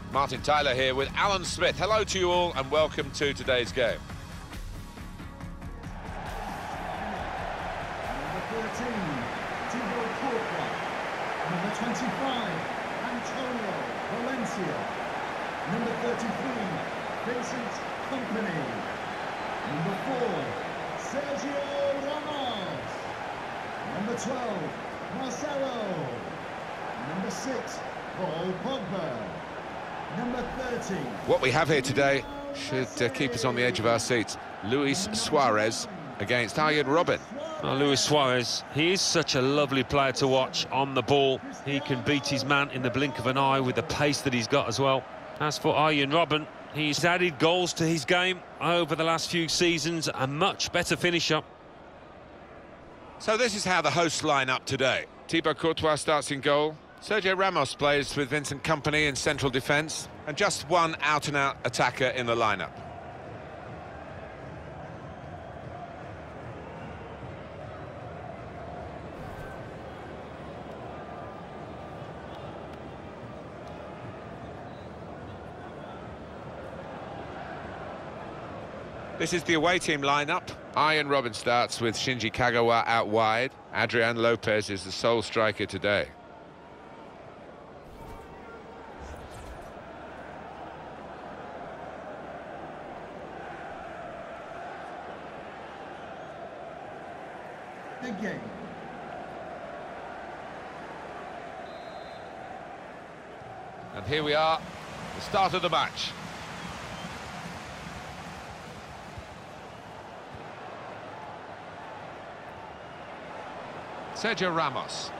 Martin Tyler here with Alan Smith. Hello to you all and welcome to today's game. Number 13, Thibaut Courtois. Number 25, Antonio Valencia. Number 33, Vincent Kompany. Number 4, Sergio Ramos. Number 12, Marcelo. Number 6, Paul Pogba. Number 30. What we have here today should keep us on the edge of our seats. Luis Suarez against Arjen Robben. Oh, Luis Suarez, he is such a lovely player to watch on the ball. He can beat his man in the blink of an eye with the pace that he's got as well. As for Arjen Robben, he's added goals to his game over the last few seasons, a much better finisher. So this is how the hosts line up today. Thibaut Courtois starts in goal. Sergio Ramos plays with Vincent Kompany in central defence, and just one out-and-out attacker in the lineup. This is the away team lineup. Arjen Robben starts with Shinji Kagawa out wide. Adrian Lopez is the sole striker today. Game. And here we are, the start of the match. Sergio Ramos.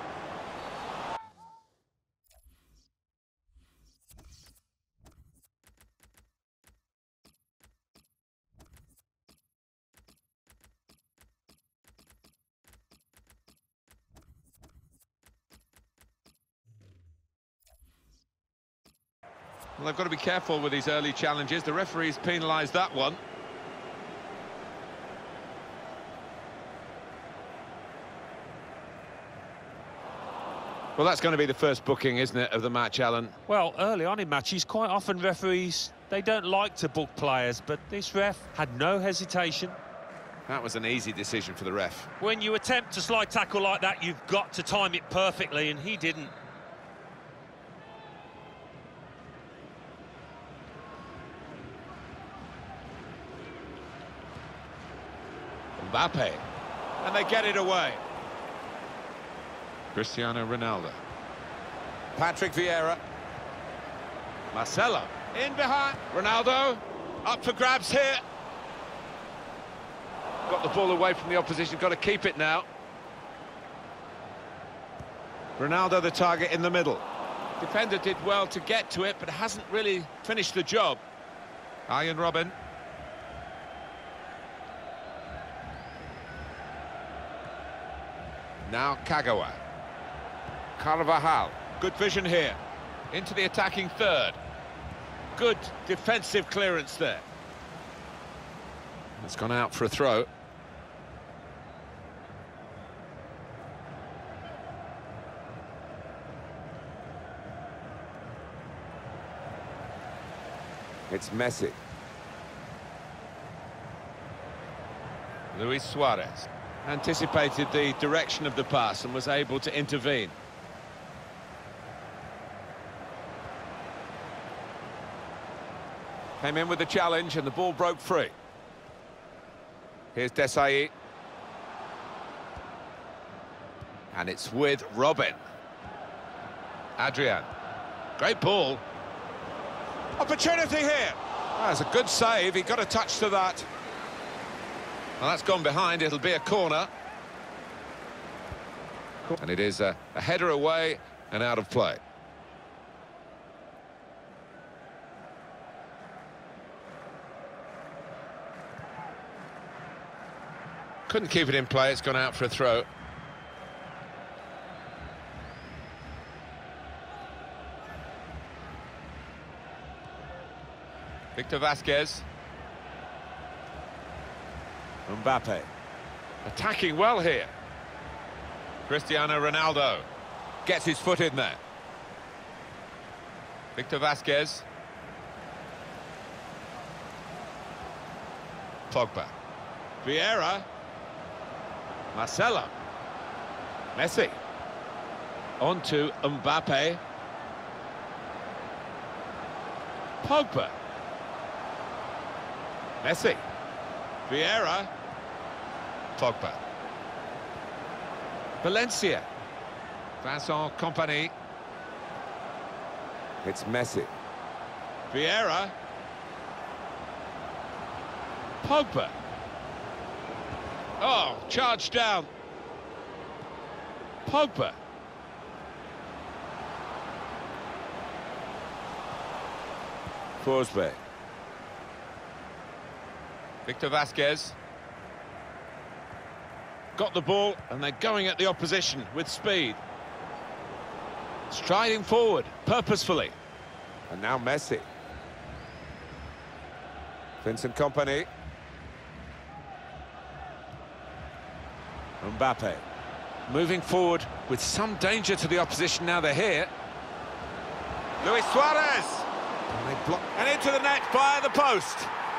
Well, they've got to be careful with these early challenges. The referee's penalised that one. Well, that's going to be the first booking, isn't it, of the match, Alan? Well, early on in matches, quite often referees, they don't like to book players, but this ref had no hesitation. That was an easy decision for the ref. When you attempt a slide tackle like that, you've got to time it perfectly, and he didn't. Mbappe, and they get it away. Cristiano Ronaldo. Patrick Vieira. Marcelo, in behind. Ronaldo, up for grabs here. Got the ball away from the opposition, got to keep it now. Ronaldo the target in the middle. Defender did well to get to it, but hasn't really finished the job. Arjen Robben. Now Kagawa. Carvajal. Good vision here. Into the attacking third. Good defensive clearance there. It's gone out for a throw. It's Messi. Luis Suarez anticipated the direction of the pass and was able to intervene. Came in with the challenge and the ball broke free. Here's Desailly. And it's with Robben. Adrian. Great ball. Opportunity here. That's a good save. He got a touch to that. Well, that's gone behind. It'll be a corner. And it is a header away and out of play. Couldn't keep it in play. It's gone out for a throw. Victor Vasquez. Mbappe. Attacking well here. Cristiano Ronaldo. Gets his foot in there. Victor Vasquez. Pogba. Vieira. Marcelo. Messi. On to Mbappe. Pogba. Messi. Vieira. Pogba. Valencia. Vincent Kompany. It's Messi. Vieira. Pogba. Oh, charged down. Pogba. Forsberg. Victor Vasquez. Got the ball, and they're going at the opposition with speed. Striding forward, purposefully. And now Messi. Vincent Kompany. Mbappe. Moving forward with some danger to the opposition now they're here. Luis Suarez. And they block. And into the net via the post.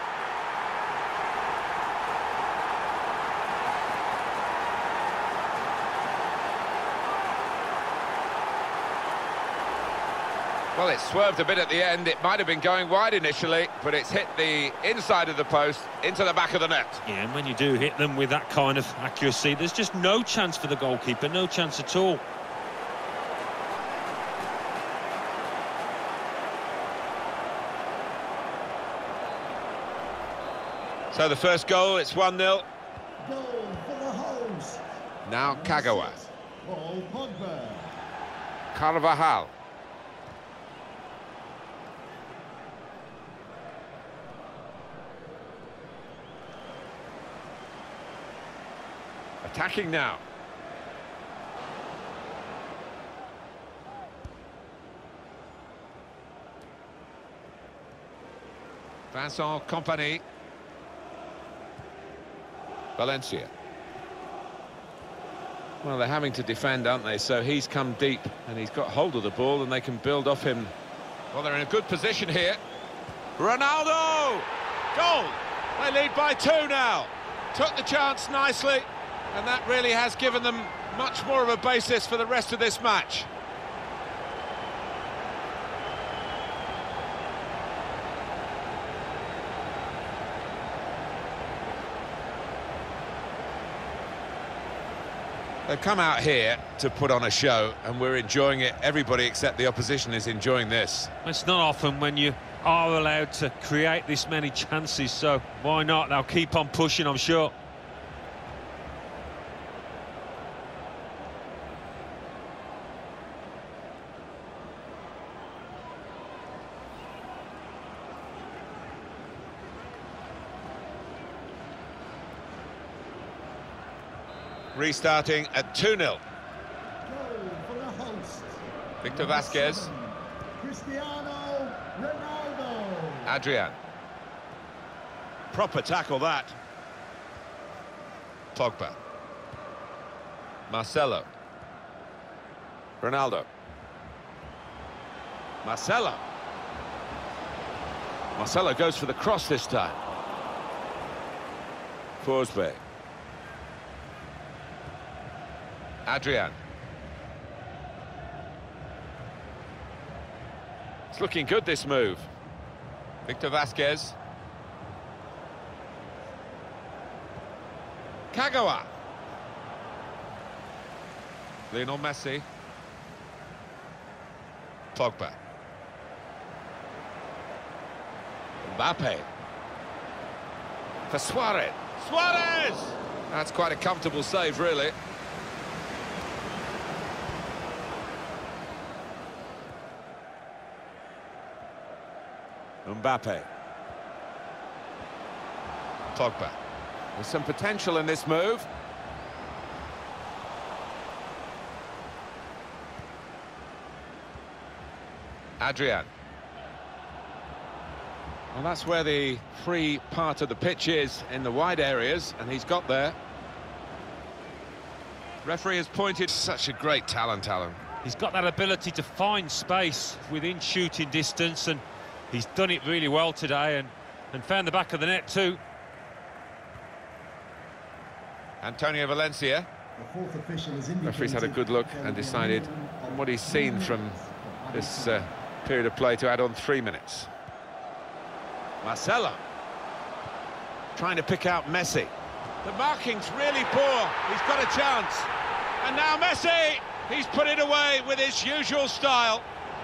Well, it swerved a bit at the end. It might have been going wide initially, but it's hit the inside of the post into the back of the net. Yeah, and when you do hit them with that kind of accuracy, there's just no chance for the goalkeeper, no chance at all. So the first goal, it's 1-0. Goal for the host. Now Kagawa. Paul Pogba. Carvajal. Attacking now. Vincent Kompany. Valencia. Well, they're having to defend, aren't they? So he's come deep and he's got hold of the ball and they can build off him. Well, they're in a good position here. Ronaldo! Goal! They lead by 2 now. Took the chance nicely. And that really has given them much more of a basis for the rest of this match. They've come out here to put on a show, and we're enjoying it. Everybody except the opposition is enjoying this. It's not often when you are allowed to create this many chances, so why not? They'll keep on pushing, I'm sure. Restarting at 2-0. Goal for the host. Victor Vasquez. Cristiano Ronaldo. Adrian. Proper tackle, that. Pogba. Marcelo. Ronaldo. Marcelo. Marcelo goes for the cross this time. Forsberg. Adrian. It's looking good, this move. Victor Vasquez. Kagawa. Lionel Messi. Pogba. Mbappe. For Suarez. Suarez! That's quite a comfortable save, really. Mbappe. Pogba. There's some potential in this move. Adrian. Well, that's where the free part of the pitch is, in the wide areas, and he's got there. Referee has pointed. Such a great talent, Alan. He's got that ability to find space within shooting distance, and he's done it really well today and found the back of the net too. Antonio Valencia. The fourth official has indicated Referee's had a good look and decided, from what he's seen from this period of play, to add on 3 minutes. Marcelo trying to pick out Messi. The marking's really poor. He's got a chance. And now Messi! He's put it away with his usual style.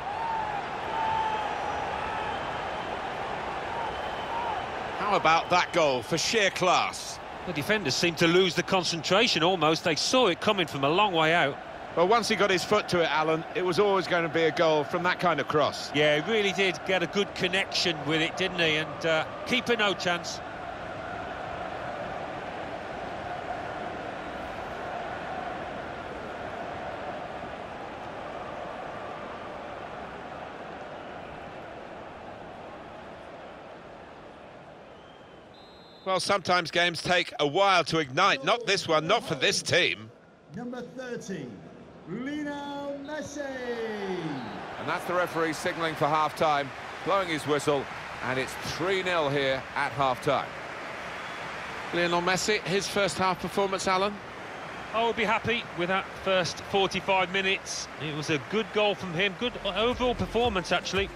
How about that goal for sheer class? The defenders seemed to lose the concentration almost. They saw it coming from a long way out. Well, once he got his foot to it, Alan, it was always going to be a goal from that kind of cross. Yeah, he really did get a good connection with it, didn't he? And keeper no chance. Well, sometimes games take a while to ignite. Not this one, not for this team. Number 30, Lionel Messi. And that's the referee signalling for half-time, blowing his whistle, and it's 3-0 here at half-time. Lionel Messi, his first half performance, Alan? I would be happy with that first 45 minutes. It was a good goal from him, good overall performance, actually.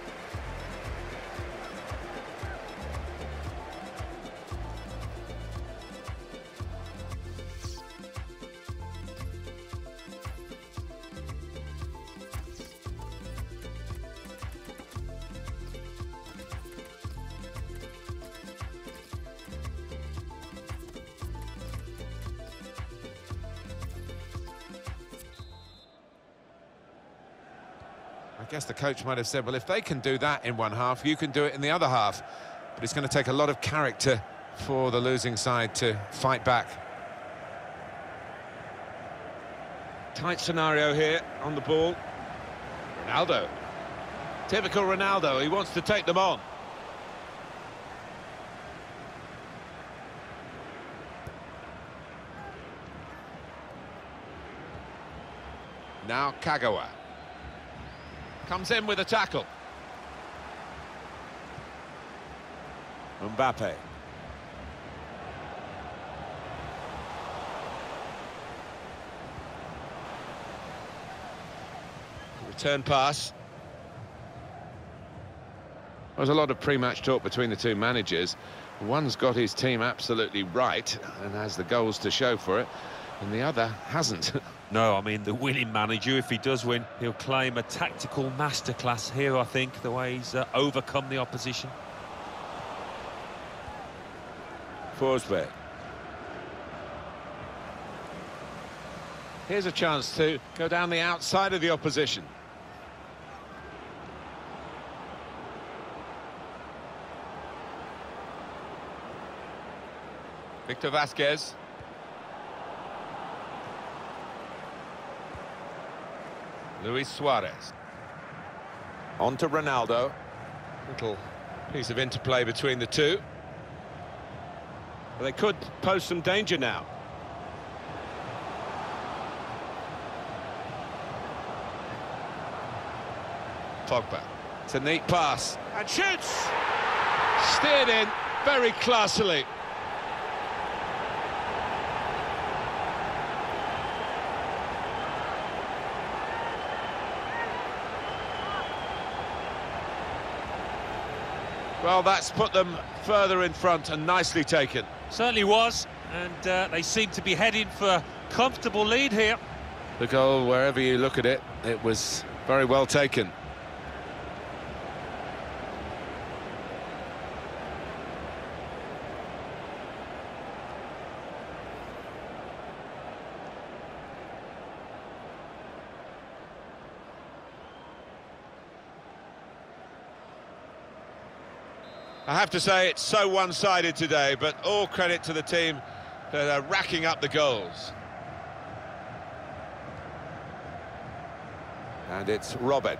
I guess the coach might have said, well, if they can do that in one half, you can do it in the other half. But it's going to take a lot of character for the losing side to fight back. Tight scenario here on the ball. Ronaldo. Typical Ronaldo, he wants to take them on. Now Kagawa. Comes in with a tackle. Mbappe. Return pass. There's a lot of pre-match talk between the two managers. One's got his team absolutely right and has the goals to show for it, and the other hasn't. No, I mean, the winning manager, if he does win, he'll claim a tactical masterclass here, I think, the way he's overcome the opposition. Forsberg. Here's a chance to go down the outside of the opposition. Victor Vasquez. Luis Suarez. On to Ronaldo. Little piece of interplay between the two. Well, they could pose some danger now. Pogba. It's a neat pass. And shoots! Steered in very classily. Well, that's put them further in front and nicely taken. Certainly was, and they seem to be heading for a comfortable lead here. The goal, wherever you look at it, it was very well taken. I have to say it's so one-sided today, but all credit to the team that are racking up the goals. And it's Robben.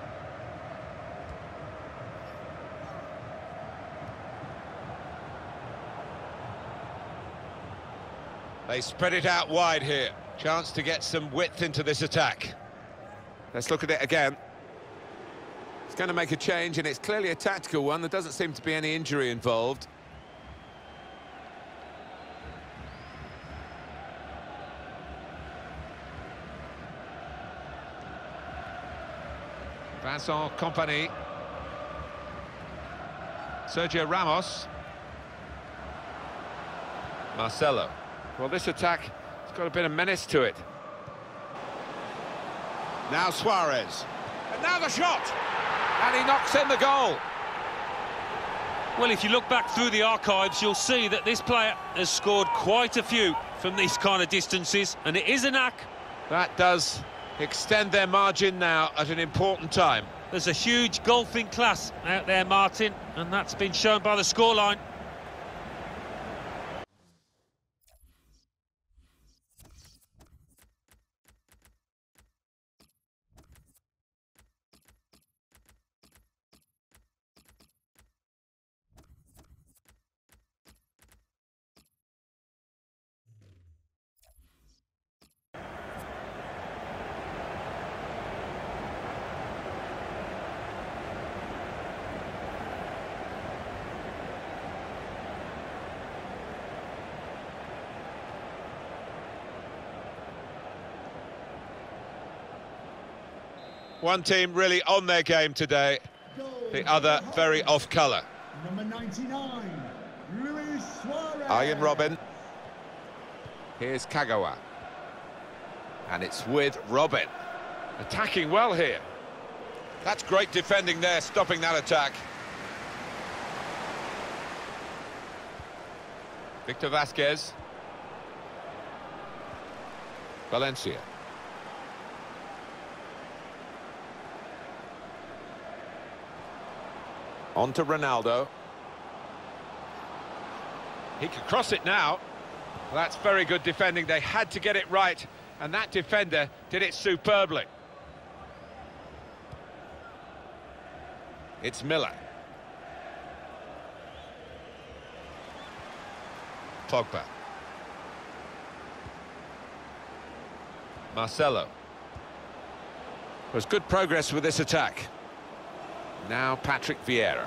They spread it out wide here. Chance to get some width into this attack. Let's look at it again. It's going to make a change, and it's clearly a tactical one. There doesn't seem to be any injury involved. Vincent Kompany. Sergio Ramos. Marcelo. Well, this attack has got a bit of menace to it. Now Suarez. And now the shot! And he knocks in the goal. Well, if you look back through the archives, you'll see that this player has scored quite a few from these kind of distances, and it is a knack. That does extend their margin now at an important time. There's a huge golfing class out there, Martin, and that's been shown by the scoreline. One team really on their game today, the other very off colour. Number 99, Luis Suarez. Arjen Robben. Here's Kagawa. And it's with Robben. Attacking well here. That's great defending there, stopping that attack. Victor Vasquez. Valencia. On to Ronaldo. He can cross it now. Well, that's very good defending. They had to get it right, and that defender did it superbly. It's Miller. Pogba. Marcelo. There's good progress with this attack. Now Patrick Vieira.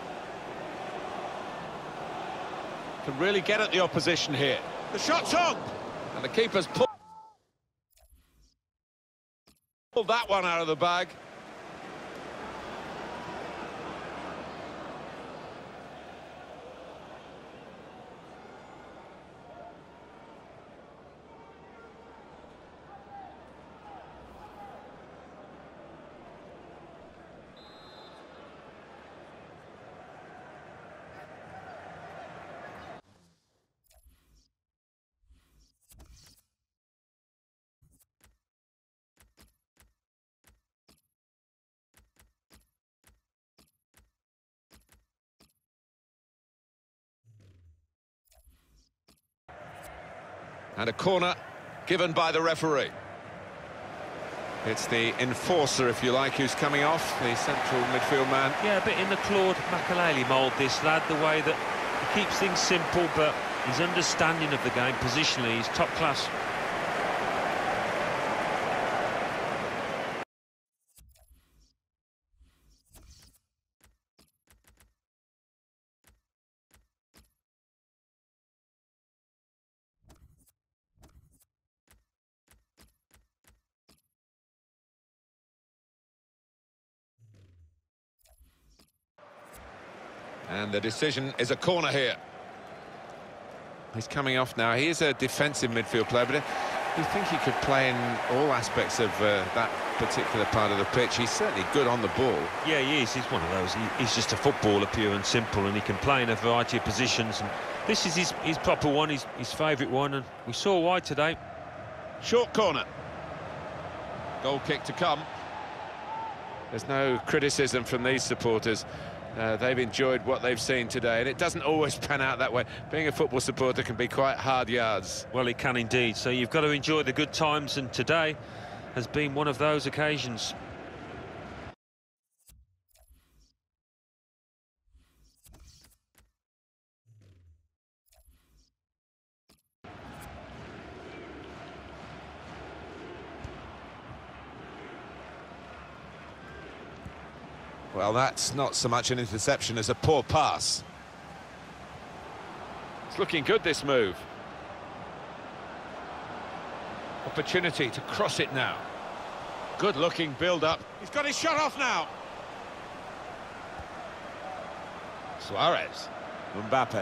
Can really get at the opposition here. The shot's on! And the keeper's pulled that one out of the bag. And a corner given by the referee. It's the enforcer, if you like, who's coming off, the central midfield man. Yeah, a bit in the Claude Makelele mould, this lad, the way that he keeps things simple, but his understanding of the game positionally is top class. And the decision is a corner here. He's coming off now. He is a defensive midfield player, but you think he could play in all aspects of that particular part of the pitch. He's certainly good on the ball. Yeah, he is. He's one of those. He's just a footballer, pure and simple, and he can play in a variety of positions. And this is his proper one, his favourite one, and we saw why today. Short corner. Goal kick to come. There's no criticism from these supporters. They've enjoyed what they've seen today, and it doesn't always pan out that way. Being a football supporter can be quite hard yards. Well, it can indeed, so you've got to enjoy the good times, and today has been one of those occasions. Well, that's not so much an interception as a poor pass. It's looking good, this move. Opportunity to cross it now. Good-looking build-up. He's got his shot off now. Suarez. Mbappe.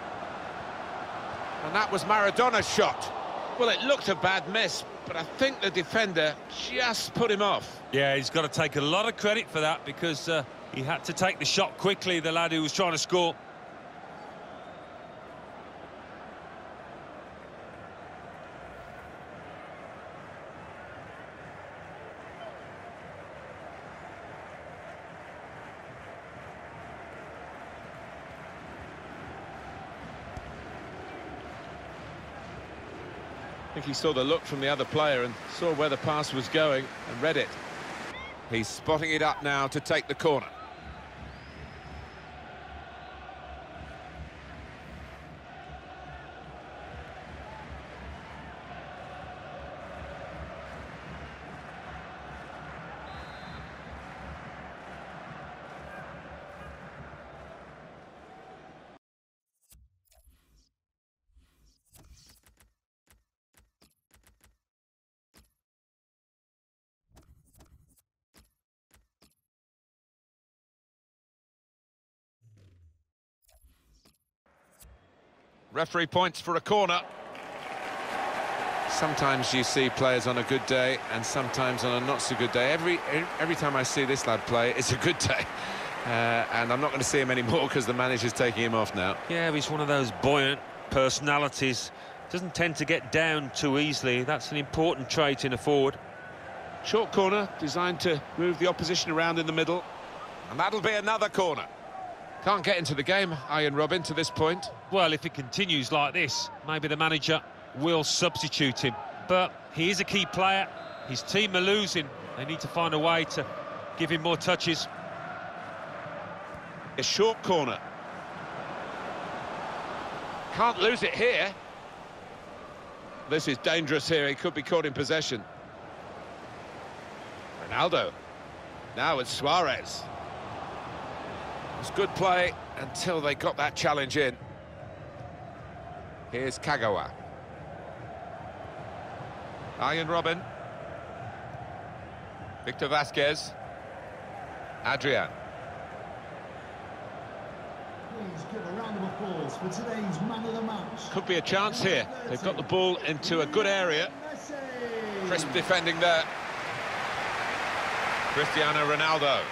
And that was Maradona's shot. Well, it looked a bad miss, but I think the defender just put him off. Yeah, he's got to take a lot of credit for that, because he had to take the shot quickly, the lad who was trying to score. I think he saw the look from the other player and saw where the pass was going and read it. He's spotting it up now to take the corner. Referee points for a corner. Sometimes you see players on a good day and sometimes on a not so good day. Every time I see this lad play, it's a good day. And I'm not going to see him anymore because the manager's taking him off now. Yeah, he's one of those buoyant personalities. Doesn't tend to get down too easily. That's an important trait in a forward. Short corner designed to move the opposition around in the middle. And that'll be another corner. Can't get into the game, Arjen Robben, to this point. Well, if it continues like this, maybe the manager will substitute him. But he is a key player. His team are losing. They need to find a way to give him more touches. A short corner. Can't lose it here. This is dangerous here. He could be caught in possession. Ronaldo. Now it's Suarez. It's good play until they got that challenge in. Here's Kagawa. Arjen Robben. Victor Vasquez. Adrian. Please give a round of applause for today's man of the match. Could be a chance here. They've got the ball into a good area. Messi. Crisp defending there. Cristiano Ronaldo.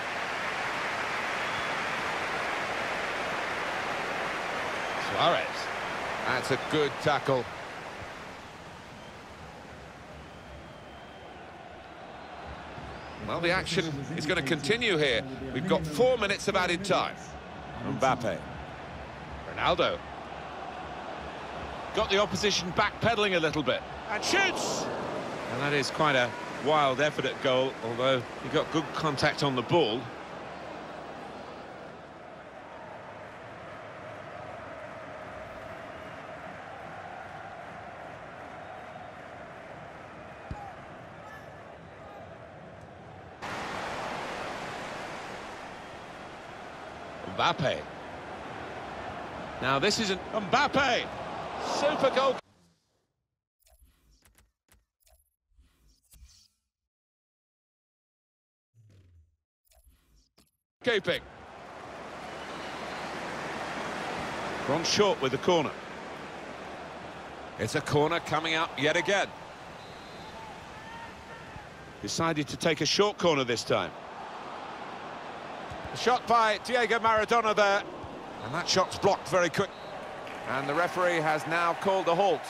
Suarez. That's a good tackle. Well, the action is going to continue here. We've got 4 minutes of added time. Mbappe. Ronaldo. Got the opposition backpedaling a little bit. And shoots! And that is quite a wild effort at goal, although he got good contact on the ball. Mbappe. Now this isn't Mbappe. Super goal. Keeping. Gone short with the corner. It's a corner coming up yet again. Decided to take a short corner this time. A shot by Diego Maradona there. And that shot's blocked very quick. And the referee has now called a halt.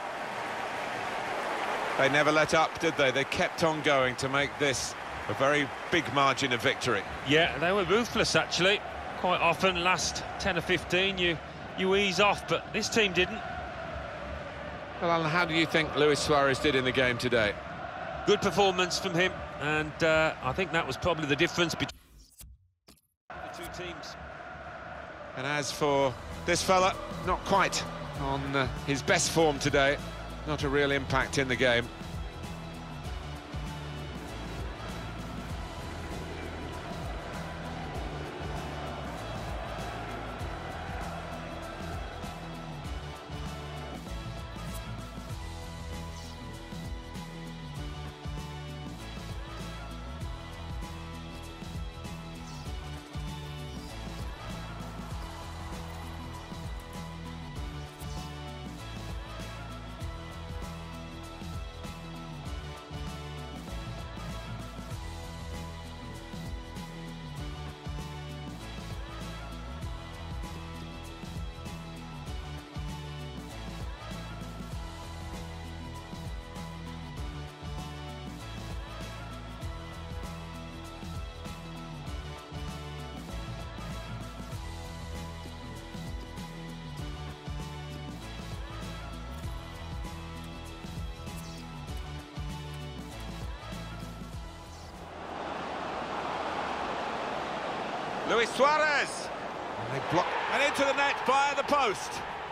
They never let up, did they? They kept on going to make this a very big margin of victory. Yeah, they were ruthless, actually. Quite often, last 10 or 15, you ease off, but this team didn't. Well, Alan, how do you think Luis Suarez did in the game today? Good performance from him, and I think that was probably the difference between the two teams. And as for this fella, not quite on his best form today. Not a real impact in the game. Luis Suarez. And they block. And into the net via the post.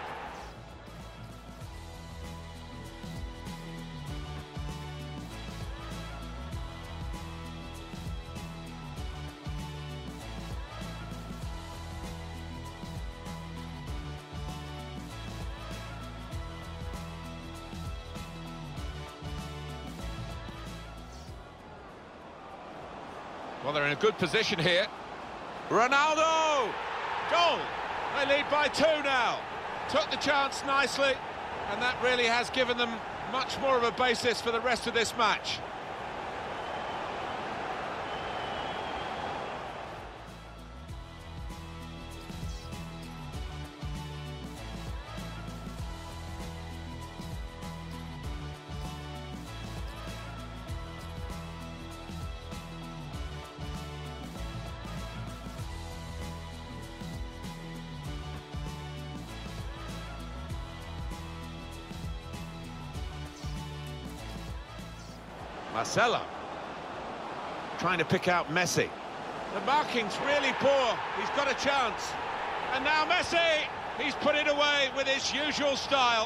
Well, they're in a good position here. Ronaldo! Goal! They lead by 2 now. Took the chance nicely, and that really has given them much more of a basis for the rest of this match. Marcelo trying to pick out Messi. The marking's really poor. He's got a chance. And now Messi! He's put it away with his usual style.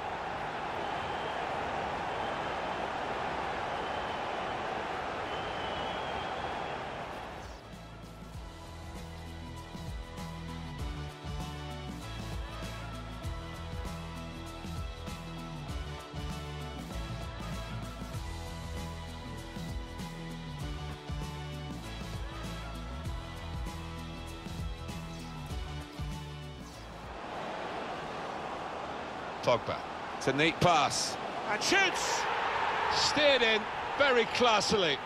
Pogba. It's a neat pass. And shoots! Steered in very classily.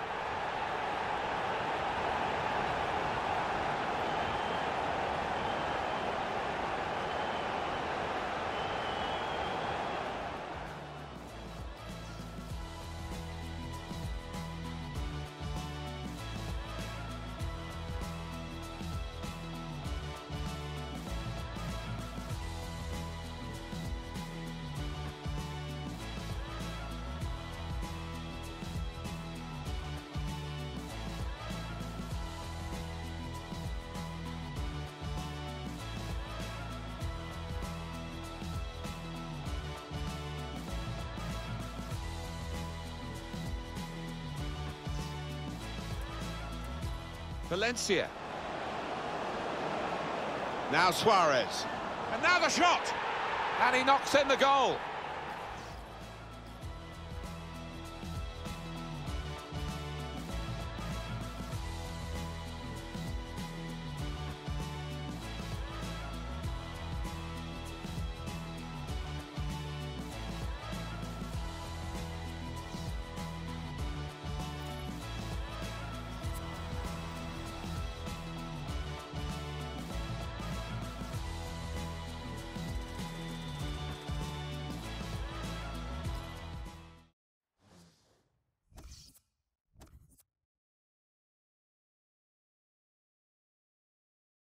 Valencia. Now Suarez. And now the shot! And he knocks in the goal.